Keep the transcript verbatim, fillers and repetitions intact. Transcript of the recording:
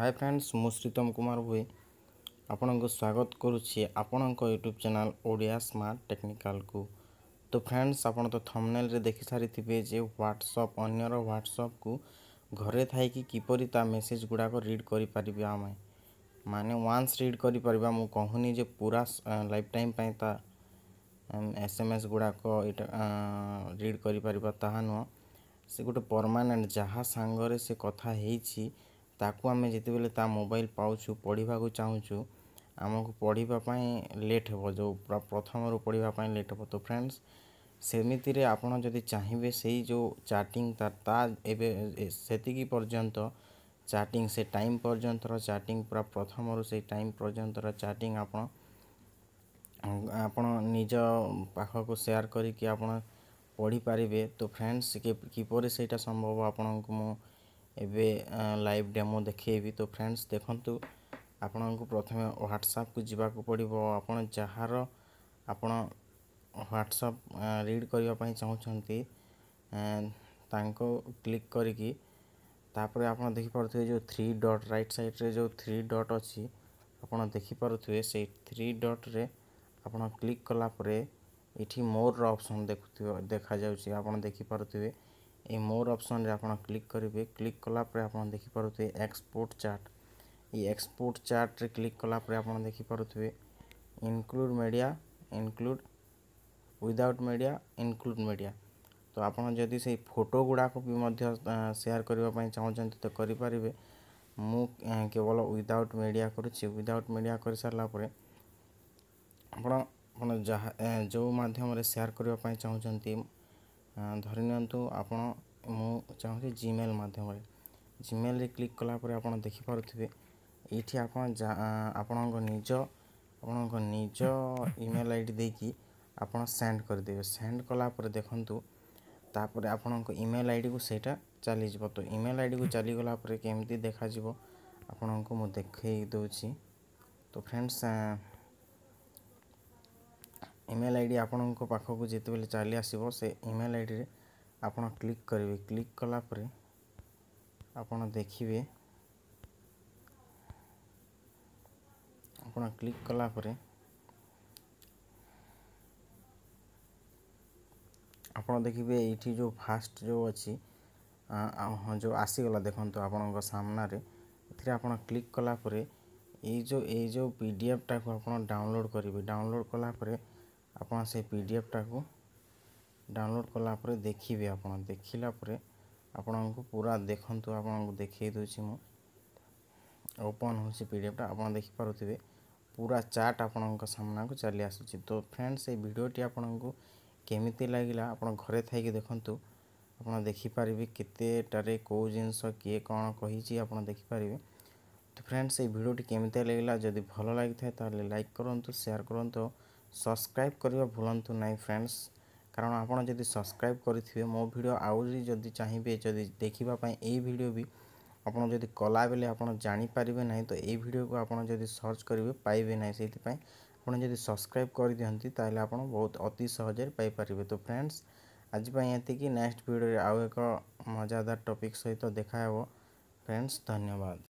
Hi friends मु श्रीतम कुमार भोई आपनको स्वागत करुच्ची आपणक YouTube channel Odia smart technical को। तो फ्रेंड्स आपण तो थंबनेल रे देखि सारी थिबे जे व्हाट्सएप अन्यर व्हाट्सएप को घरे थाई कि किपरि ता मेसेज गुडा को रीड करि परिबे आमे माने वंस रीड करि परिबा मु कहूनी जे पूरा लाइफ टाइम पय ता एसएमएस गुडा को इटा रीड करि परिबा ताहा न से गोटे परमानेंट जहाँ सांगरे से कथा हेछि ताकू आमे जेते बेले ता मोबाइल पाउछु पढ़िबा को चाहूछु आमको पढ़िबा पय लेट हो जो प्रथम रो पढ़िबा पय लेट हो। तो फ्रेंड्स सेमिति रे आपण जदि चाहिबे सेही जो चैटिंग ता ता एबे सेतिकी पर्यंत चैटिंग से टाइम पर्यंत रो चैटिंग पूरा प्रथम रो से टाइम पर्यंत रो चैटिंग आपण आपण निज पाख को शेयर करी कि आपण पढ़ी पारिबे। तो फ्रेंड्स किपरि सेटा संभव आपण को मु एबे लाइव डेमो देखेबी। तो फ्रेंड्स देखंतु आपण को प्रथमे व्हाट्सएप को जीवा को पड़िबो आपण जहार आपण व्हाट्सएप रीड करिया पय चाहउछंती तांको क्लिक करिकि तापर आपण देखि परथुए जो थ्री डॉट राइट साइड रे जो थ्री डॉट अछि आपण देखि परथुए से थ्री डॉट रे आपण क्लिक कला परे इठी मोर रो ऑप्शन देखुथिबो देखा जाउछि आपण देखि परथुए ए मोर ऑप्शन रे आपण क्लिक करिवे क्लिक कला परे आपण देखि परथुए एक्सपोर्ट चार्ट ए एक्सपोर्ट चार्ट रे क्लिक कला परे आपण देखि परथुए include media include without media include media. तो आपण जदि से फोटो गुडा को भी मध्य शेयर करबा पय चाहउछंती तो करि परिबे मु केवल विदाउट मीडिया करूछि विदाउट मीडिया कर सारला परे आपण आपण जहा जो माध्यम रे शेयर करबा पय चाहउछंती धरि नियंतु आपण मु चाहूछि जीमेल माध्यम रे जीमेल रे क्लिक कला परे आपण देखि पारुथिबे एठी आपण आपणक निज आपणक निज ईमेल आईडी देकी आपण सेंड कर देबे सेंड कला परे देखंतु तापर आपणक ईमेल आईडी को सेटा चली जबो। तो ईमेल आईडी को चली गला परे केमती देखा जबो आपणक मु देखै दोछि। तो फ्रेंड्स ईमेल आईडी आपणक पाख को जेते बेले चली आसीबो से ईमेल आईडी रे आपण क्लिक करिवे क्लिक कला परे आपण देखिबे आपण क्लिक कला परे आपण देखिबे एठी जो फास्ट जो अछि जो आसी गला देखंतु आपणक सामना रे एथिरे आपण क्लिक कला परे ए जो ए जो पीडीएफ टा को आपण डाउनलोड करिवे डाउनलोड कला परे आपण से पीडीएफ टा को डाउनलोड कला परे देखिबे आपण देखिला परे आपण को पूरा देखंतु आपण को देखै दोछि मु ओपन होछि पीडीएफ टा आपण देखि पारुथिबे पूरा चार्ट आपण को सामना को चली आसुछि। तो फ्रेंड्स ए वीडियो टी आपण को केमिति लागिला आपण घरे थाई के देखंतु आपण देखि पारिबे केते टारे को जिंस के कोन कहिछि आपण देखि पारिबे। तो फ्रेंड्स ए वीडियो टी केमिति लागिला जदि भलो लागि थाए ताले लाइक करंतु शेयर करंतु सब्सक्राइब करिवा भूलंतु नाही फ्रेंड्स कारण आपण जदि सब्सक्राइब करिथिबे मो वीडियो आउरी जदि चाहिबे जदि देखिबा पय ए वीडियो भी आपण जदि कला बेले आपण जानि पारिबे नाही तो ए वीडियो को आपण जदि सर्च करिवे पाइबे नाही सेति पय आपण जदि सब्सक्राइब कर दियंती ताले आपण बहुत अति सहज पाई पारिबे। तो फ्रेंड्स आज पय एति कि नेक्स्ट वीडियो रे आउ एक मजादार टॉपिक सहित देखा हेबो फ्रेंड्स धन्यवाद।